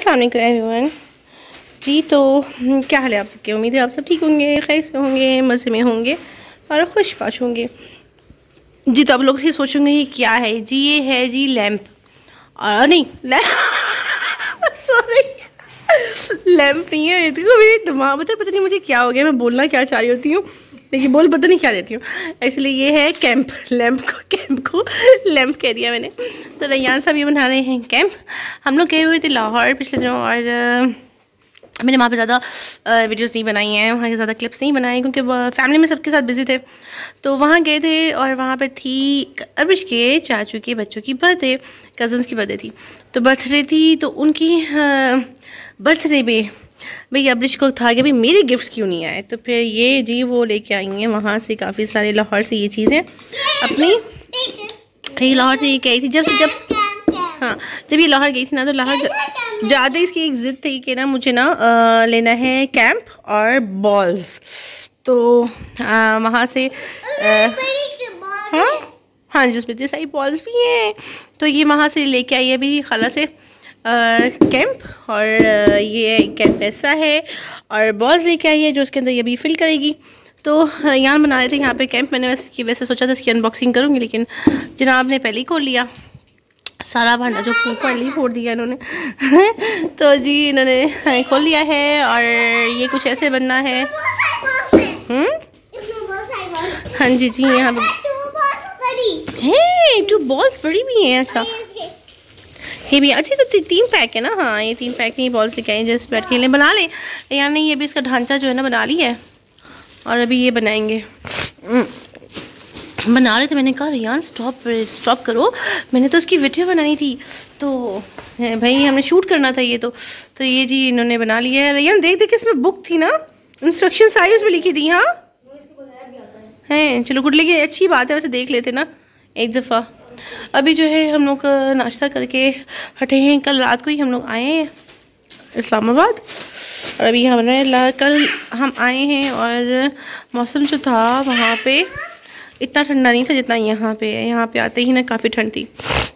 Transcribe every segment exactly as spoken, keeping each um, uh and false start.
अस्सलाम वालेकुम एवरीवन जी। तो क्या हाल है आप सबके? उम्मीद है आप सब ठीक होंगे, खैर से होंगे, मज़े में होंगे और खुशबाश होंगे जी। तो आप लोग से सोचेंगे ये क्या है जी? ये है जी लैंप, और नहीं सॉरी लैंप नहीं है। देखो मेरे दिमाग में तो पता नहीं मुझे क्या हो गया, मैं बोलना क्या चाह रही होती हूँ लेकिन बोल पता नहीं क्या देती हूँ। एक्चुअली ये है कैंप। लैंप को कैंप को लैंप कह दिया मैंने। तो रैयान साहब ये बना रहे हैं कैंप। हम लोग गए हुए थे लाहौर पिछले दिनों और मैंने वहाँ पे ज़्यादा वीडियोस नहीं बनाई हैं, वहाँ के ज़्यादा क्लिप्स नहीं बनाए क्योंकि फैमिली में सबके साथ बिजी थे। तो वहाँ गए थे और वहाँ पे थी अरबिश के चाचू के बच्चों की बर्थडे, कज़न्स की बर्थडे थी। तो बर्थडे थी तो उनकी बर्थडे पे भाई अब्रिश को था कि भाई मेरे गिफ्ट्स क्यों नहीं आए। तो फिर ये जी वो लेके आई हैं वहाँ से काफ़ी सारे, लाहौर से ये चीज़ें अपनी। ये लाहौर से ये कही थी जब जब हाँ जब ये लाहौर गई थी ना, तो लाहौर ज़्यादा इसकी एक ज़िद थी कि ना मुझे ना आ, लेना है कैंप और बॉल्स। तो आ, वहाँ से आ, हाँ हाँ जी उसमें इतनी सारी बॉल्स भी हैं। तो ये वहाँ से लेके आई है अभी खाला से कैंप, और ये कैंप ऐसा है और बॉल्स लेके आई है जो उसके अंदर ये भी फिल करेगी। तो यहाँ बना रहे थे यहाँ पे कैंप। मैंने वैसे वैसे सोचा था इसकी अनबॉक्सिंग करूँगी लेकिन जनाब ने पहले ही खोल लिया सारा भांडा जो पहले ही फोड़ दिया इन्होंने तो जी इन्होंने खोल लिया है और ये कुछ ऐसे बनना है। हम्म हाँ जी जी यहाँ पे टू बॉल्स बड़ी भी हैं। अच्छा ये भी अच्छी। तो ती, तीन पैक है ना? हाँ ये तीन पैक की बॉल्स लेके आए जैसे बैठ खेलने बना लें या नहीं। ये भी इसका ढांचा जो है ना बना ली है और अभी ये बनाएंगे। बना रहे थे, मैंने कहा रियान स्टॉप स्टॉप करो, मैंने तो इसकी वीडियो बनाई थी तो भाई हमने शूट करना था ये। तो तो ये जी इन्होंने बना लिया है। रियान देख देख इसमें बुक थी ना, इंस्ट्रक्शन सारी उसमें लिखी थी। हाँ हैं चलो गुड, लेकिन अच्छी बात है वैसे देख लेते ना एक दफ़ा। अभी जो है हम लोग नाश्ता करके हटे हैं। कल रात को ही हम लोग आए हैं इस्लामाबाद और अभी हम रहे कल हम आए हैं और मौसम जो था वहाँ पे इतना ठंडा नहीं था जितना यहाँ पे है। यहाँ पे आते ही ना काफ़ी ठंड थी।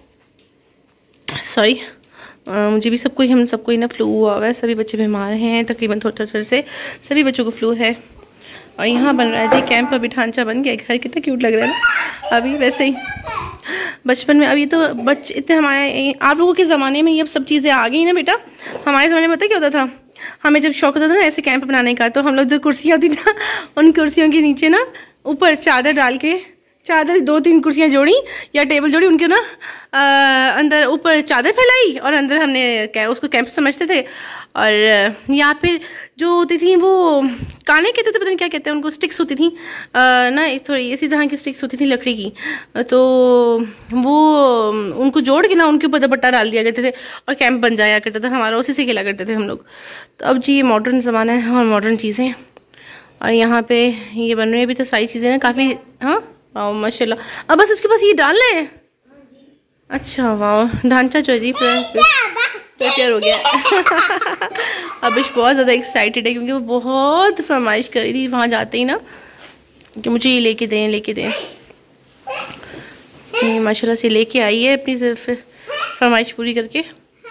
सॉरी मुझे भी सबको ही हम सबको ही ना फ्लू हुआ हुआ है, सभी बच्चे बीमार हैं तकरीबन थोड़ा थोड़ा से सभी बच्चों को फ्लू है। और यहाँ बन रहा है जी कैंप। अभी ढांचा बन गया, घर कितना क्यूट लग रहा है ना अभी। वैसे ही बचपन में अभी तो बच्चे इतने, हमारे आप लोगों के ज़माने में ये सब चीज़ें आ गई ना बेटा। हमारे ज़माने में पता क्या होता था, हमें जब शौक होता था ना ऐसे कैंप बनाने का, तो हम लोग जो कुर्सियाँ होती ना उन कुर्सियों के नीचे ना ऊपर चादर डाल के, चादर दो तीन कुर्सियाँ जोड़ी या टेबल जोड़ी, उनके ना आ, अंदर ऊपर चादर फैलाई और अंदर हमने क्या उसको कैंप समझते थे। और यहाँ पे जो होती थी वो काने कहते थे, पता नहीं क्या कहते हैं उनको, स्टिक्स होती थी आ, ना एक थोड़ी इसी तरह की स्टिक्स होती थी लकड़ी की। तो वो उनको जोड़ के ना उनके ऊपर दुपट्टा डाल दिया करते थे और कैंप बन जाया करता था हमारा, उसी से खेला करते थे हम लोग। तो अब जी ये मॉडर्न ज़माना है और मॉडर्न चीज़ें और यहाँ पे ये बन रही है। अभी तो सारी चीज़ें ना काफ़ी, हाँ वाह माशाल्लाह। अब बस उसके पास ये डालना है। अच्छा वाह, ढांचा जो है जी प्रिपेयर हो गया अबिश बहुत ज़्यादा एक्साइटेड है क्योंकि वो बहुत फरमाइश करी थी वहाँ जाते ही ना कि मुझे ये लेके दें लेके दें। ये माशाल्लाह से लेके आई है अपनी फरमाइश पूरी करके।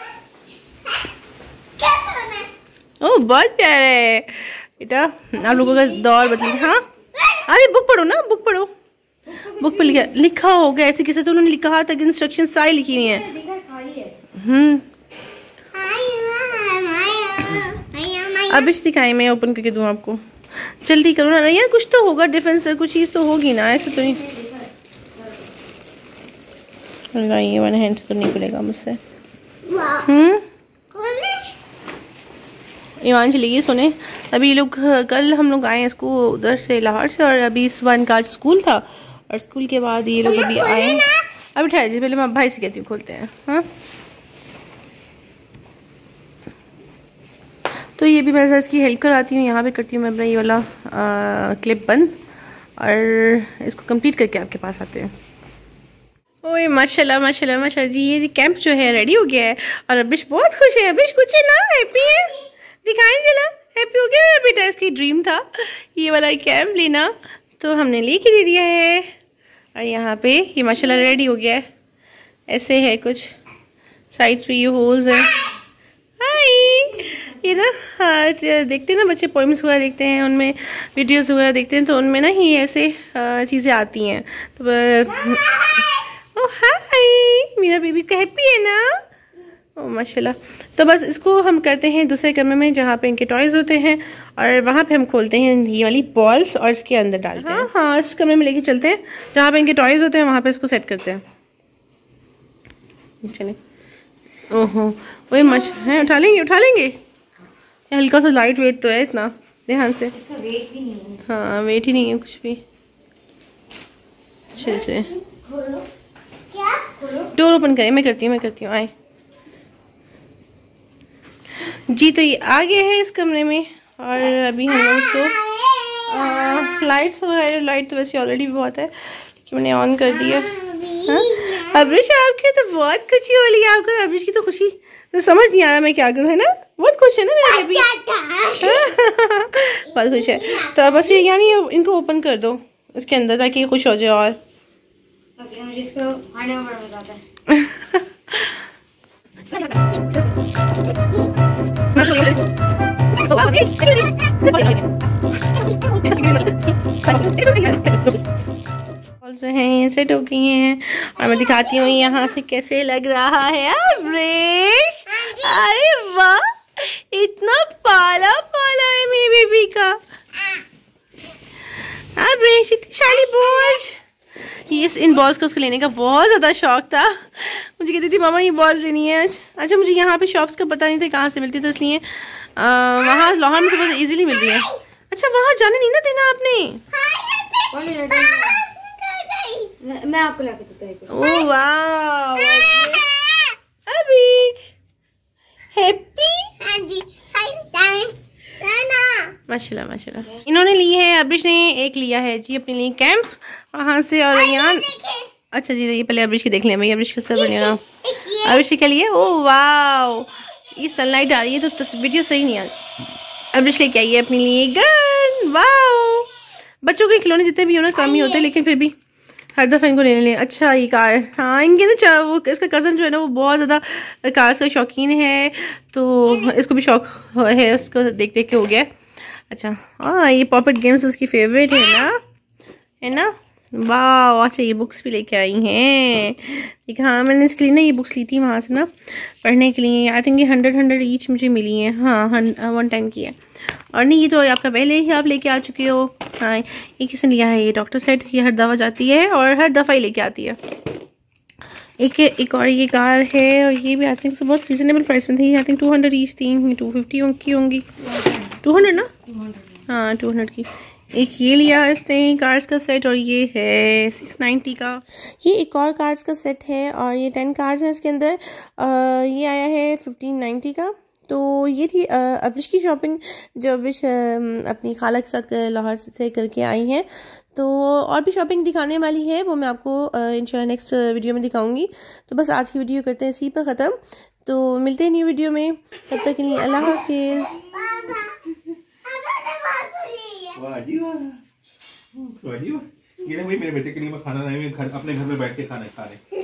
ओह बहुत प्यारा है बेटा, आप लोगों का दौर बदल। हाँ अरे बुक पढ़ो ना, बुक पढ़ो। बुक पे लिखा लिखा होगा ऐसे किसी, तो उन्होंने लिखा था कि इंस्ट्रक्शन सारी लिखी हुई है। हम्म अब इस दिखाई मैं ओपन करके दूँ आपको, जल्दी करो ना यार, कुछ तो होगा डिफरेंस, कुछ चीज़ तो होगी ना, ऐसे तो नहीं। ये वन हैंड से तो नहीं खुलेगा मुझसे। हम्म ईमान चली गई सोने। अभी लोग कल हम लोग आए इसको उधर से लाहौर से और अभी सुबह इनका आज स्कूल था और स्कूल के बाद ये लोग अभी आए। अभी ठहर जी, पहले मैं भाई से कहती हूँ खोलते हैं। हाँ तो ये भी मैं इसकी हेल्प कराती हूँ, यहाँ पे करती हूँ मैं अपना ये वाला आ, क्लिप बंद और इसको कंप्लीट करके आपके पास आते हैं। ओए माशाल्लाह माशाल्लाह माशाल्लाह जी, ये कैंप जो है रेडी हो गया है और अबिश बहुत खुश है। अबिश कुछ है ना, हैप्पी है, दिखाएं जरा, हैप्पी हो गया बेटा। इसकी ड्रीम था ये वाला कैंप लेना तो हमने लेके दे दिया है और यहाँ पे ये माशाल्लाह रेडी हो गया है। ऐसे है कुछ, साइड्स पे ये होल्स है। हाय ना आज देखते हैं ना बच्चे पोइम्स वगैरह देखते हैं, उनमें वीडियोस वगैरह देखते हैं, तो उनमें ना ही ऐसे चीज़ें आती हैं। तो ओह हाय, मेरा बेबी का हैप्पी है ना, ओह माशाल्लाह। तो बस इसको हम करते हैं दूसरे कमरे में जहाँ पे इनके टॉयज़ होते हैं, और वहाँ पे हम खोलते हैं ये वाली बॉल्स और इसके अंदर डालते हैं। हाँ हाँ, इस कमरे में लेके चलते हैं जहाँ पे इनके टॉयज़ होते हैं, वहाँ पे इसको सेट करते हैं। चलिए। ओहो, वही मच है, उठा लेंगे उठा लेंगे। ये हल्का सा लाइट वेट तो है, इतना ध्यान से। इसका वेट भी नहीं है। हाँ, वेट ही नहीं है कुछ भी। चलिए चलिए, डोर ओपन करें, मैं करती हूँ मैं करती हूँ आए जी। तो ये आ गया है इस कमरे में, और अभी हम लोग तो लाइट्स वगैरह, लाइट तो वैसे ऑलरेडी बहुत है लेकिन मैंने ऑन कर दिया। हाँ अब्रिश, आपकी तो बहुत खुशी हो रही है आपको। अब्रिश की तो खुशी तो समझ नहीं आ रहा मैं क्या करूँ, है ना, बहुत खुश है ना मेरा बेबी। बहुत खुश है। तो बस ये यानी इनको ओपन कर दो इसके अंदर ताकि खुश हो जाए। और मुझे इसको खाने में बड़ा मजा आता है। जो हैं ये सेट हो गई हैं, और मैं दिखाती हूँ यहाँ से कैसे लग रहा है अब्रिश। अरे वाह, इतना पाला पाला है मेरी बेबी का। अब्रिश इतनी शाली बॉल्स, ये इन बॉल्स को उसको लेने का बहुत ज़्यादा शौक था। मुझे कहती थी मामा ये बॉल्स लेनी है। अच्छा, मुझे यहाँ पे शॉप्स का पता नहीं था कहाँ से मिलती, तो इसलिए वहाँ लाहौर में तो बहुत इजीली मिल रही है। अच्छा, वहाँ जाने नहीं ना देना आपने। मैं आपको लाके देता हूँ। Oh wow, Abrish happy. हाँ जी, माशाल्लाह माशाल्लाह। इन्होंने ली है, अब्रिश ने एक लिया है जी अपने लिए कैंप वहाँ से। और यहाँ अच्छा जी, ये पहले अब्रिश की देख लें भाई, अब्रिश को सब बनेगा। अब्रिश क्या लिए? ओह वाव, ये सनलाइट आ रही है तो वीडियो सही नहीं आ रही। अब्रिश लेके आई है अपने लिए गन। वाव, बच्चों के खिलौने जितने भी हो ना कम ही होते हैं, लेकिन फिर भी हर दफ़ा इनको लेने ले। अच्छा ये कार, हाँ इनके ना वो इसका कज़न जो है ना वो बहुत ज़्यादा कार्स का शौकीन है, तो इसको भी शौक है, उसको देख देख के हो गया। अच्छा हाँ, ये पॉपेट गेम्स उसकी फेवरेट है ना, है ना। वाह, अच्छा ये बुक्स भी लेके आई हैं। देखा, हाँ मैंने इसके लिए ना ये बुक्स ली थी वहाँ से ना पढ़ने के लिए। आई थिंक ये हंड्रेड हंड्रेड ईच मुझे मिली है। हाँ वन टाइम की है। और नहीं, ये तो आपका पहले ही आप लेके आ चुके हो। हाँ, ये किसने लिया है? ये डॉक्टर सेट, ये हर दफ़ा जाती है और हर दफ़ा ही लेके आती है। एक एक और ये कार है, और ये भी आई थिंक बहुत रीजनेबल प्राइस में थी। I think two hundred each थी, टू फिफ्टी की होंगी। टू हंड्रेड ना, हाँ टू हंड्रेड की। एक ये लिया इसने कार्ड्स का सेट, और ये है सिक्स नाइन्टी का। ये एक और कार्ड्स का सेट है, और ये टेन कार्ड्स हैं इसके अंदर। आ, ये आया है फिफ्टीन नाइन्टी का। तो ये थी अब्रिश की शॉपिंग, जो अब्रिश अपनी खाला के साथ लाहौर से करके आई हैं। तो और भी शॉपिंग दिखाने वाली है, वो मैं आपको इंशाल्लाह नेक्स्ट वीडियो में दिखाऊंगी। तो बस आज की वीडियो करते हैं इसी पर ख़त्म। तो मिलते हैं न्यू वीडियो में, तब तक के लिए अल्लाह हाफिज़। वाह जी वाह, वाह जी वाह। ये ना भाई मेरे बेटे के लिए मैं खाना नहीं, मैं घर अपने घर में बैठ के खाना खा रहे।